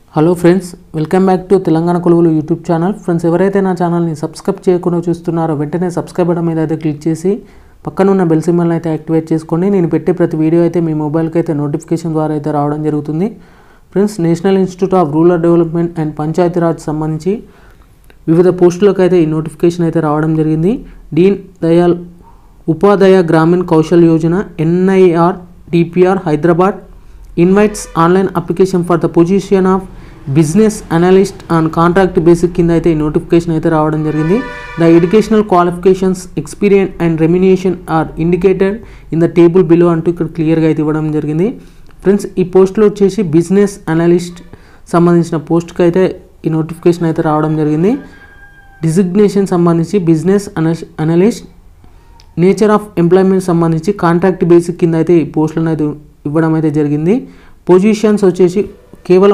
Hello friends, welcome back to Telangana Koluvulu YouTube channel. Friends, ఎవరైతే నా ఛానల్ని సబ్స్క్రైబ్ చేయకుండా చూస్తున్నారో వెంటనే సబ్స్క్రైబ్ బటన్ మీద అయితే క్లిక్ చేసి పక్కనున్న బెల్ సింబల్ని అయితే యాక్టివేట్ చేసుకోండి. నేను పెట్టే ప్రతి వీడియో అయితే మీ మొబైల్కి అయితే నోటిఫికేషన్ ద్వారా అయితే రావడం జరుగుతుంది. Friends, national institute of rural development and Panchayati Raj సంబంధించి వివిధ పోస్టులకు అయితే ఈ నోటిఫికేషన్ అయితే రావడం జరిగింది. Deen Dayal Upadhyaya Grameen Kaushal Yojana NIR DPR Hyderabad invites online application for the position of business analyst on contract basic కింద అయితే ఈ నోటిఫికేషన్ అయితే రావడం జరిగింది. The educational qualifications, experience and remuneration are indicated in the table below అంటూ ఇక్కడ క్లియర్గా అయితే ఇవ్వడం జరిగింది. ఫ్రెండ్స్, ఈ పోస్టులో వచ్చేసి బిజినెస్ అనలిస్ట్ సంబంధించిన పోస్ట్కి అయితే ఈ నోటిఫికేషన్ అయితే రావడం జరిగింది. డిజిగ్నేషన్ సంబంధించి business analyst, nature of employment సంబంధించి కాంట్రాక్ట్ బేసిక్ కింద అయితే ఈ పోస్టులను అయితే ఇవ్వడం అయితే జరిగింది. పొజిషన్స్ వచ్చేసి కేవలం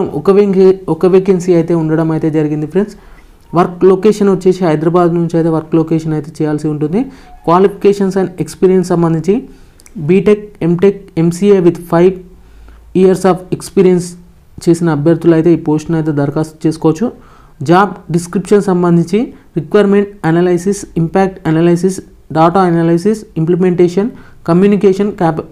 ఒక వేకెన్సీ అయితే ఉండడం అయితే జరిగింది. ఫ్రెండ్స్, వర్క్ లొకేషన్ వచ్చేసి హైదరాబాద్ నుంచి అయితే వర్క్ లొకేషన్ అయితే చేయాల్సి ఉంటుంది. క్వాలిఫికేషన్స్ అండ్ ఎక్స్పీరియన్స్ సంబంధించి BTech, MTech, MCA with 5 years of experience చేసిన అభ్యర్థులు అయితే ఈ పోస్ట్ను అయితే దరఖాస్తు చేసుకోవచ్చు. జాబ్ డిస్క్రిప్షన్ సంబంధించి requirement analysis, impact analysis, data analysis, implementation, communication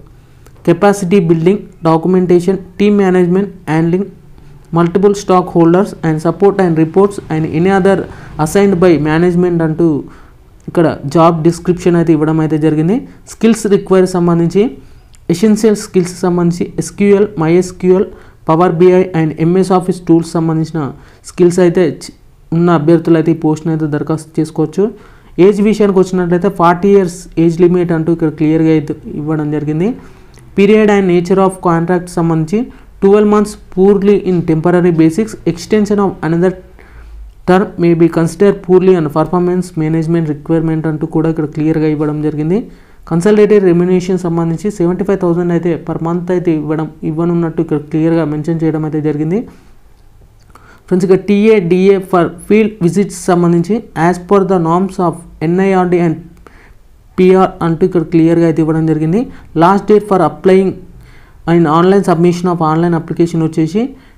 capacity building, documentation, team management, handling multiple stakeholders and support and reports and any other assigned by management అంటూ ఇక్కడ జాబ్ డిస్క్రిప్షన్ అయితే ఇవ్వడం అయితే జరిగింది. Skills require సంబంధించి essential skills సంబంధించి SQL, MySQL, power BI and MS office tools సంబంధించిన skills అయితే ఉన్న అభ్యర్థులు అయితే ఈ పోస్ట్ని అయితే దరఖాస్తు చేసుకోవచ్చు. ఏజ్ విషయానికి వచ్చినట్లయితే 40 years ఏజ్ లిమిట్ అంటూ ఇక్కడ క్లియర్గా అయితే ఇవ్వడం జరిగింది. Period and nature of contract సంబంధించి 12 months purely in temporary basics, extension of another term may be consider purely and performance management requirement అంటూ కూడా ఇక్కడ క్లియర్గా ఇవ్వడం జరిగింది. కన్సల్టేటివ్ రెమ్యునేషన్ సంబంధించి 75,000 అయితే పర్ మంత్ అయితే ఇవ్వనున్నట్టు ఇక్కడ క్లియర్గా మెన్షన్ చేయడం అయితే జరిగింది. ఫ్రెండ్స్, ఇక TA, DA for field visits సంబంధించి as per the norms of NIRD and PR అంటూ ఇక్కడ క్లియర్గా అయితే ఇవ్వడం జరిగింది. Last date for applying and online submission of online application వచ్చేసి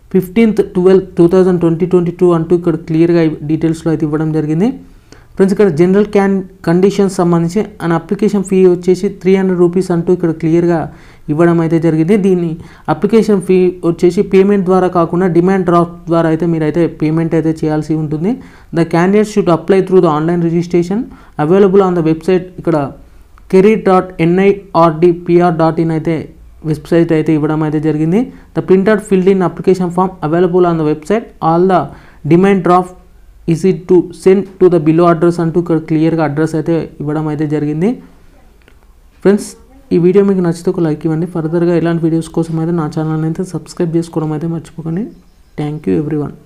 15/12/2022 అంటూ ఇక్కడ క్లియర్గా డీటెయిల్స్లో అయితే ఇవ్వడం జరిగింది. ఫ్రెండ్స్, ఇక్కడ జనరల్ కండిషన్స్ సంబంధించి అన్ అప్లికేషన్ ఫీ వచ్చేసి 300 రూపీస్ అంటూ ఇక్కడ క్లియర్గా ఇవ్వడం అయితే జరిగింది. దీన్ని అప్లికేషన్ ఫీ వచ్చేసి పేమెంట్ ద్వారా కాకుండా డిమాండ్ డ్రాఫ్ట్ ద్వారా అయితే మీరైతే పేమెంట్ అయితే చేయాల్సి ఉంటుంది. The candidate should apply through the online registration available on the website. ఇక్కడ career.nirdpr.in అయితే వెబ్సైట్ అయితే ఇవ్వడం అయితే జరిగింది. The printed filled in application form available on the website. All the demand draft is to send to the below address అంటూ ఇక్కడ క్లియర్గా address అయితే ఇవ్వడం అయితే జరిగింది. ఫ్రెండ్స్, ఈ వీడియో మీకు నచ్చితే ఒక లైక్ ఇవ్వండి. ఫర్దర్గా ఇలాంటి వీడియోస్ కోసం అయితే నా ఛానల్ అయితే సబ్స్క్రైబ్ చేసుకోవడం అయితే మర్చిపోకండి. Thank you everyone.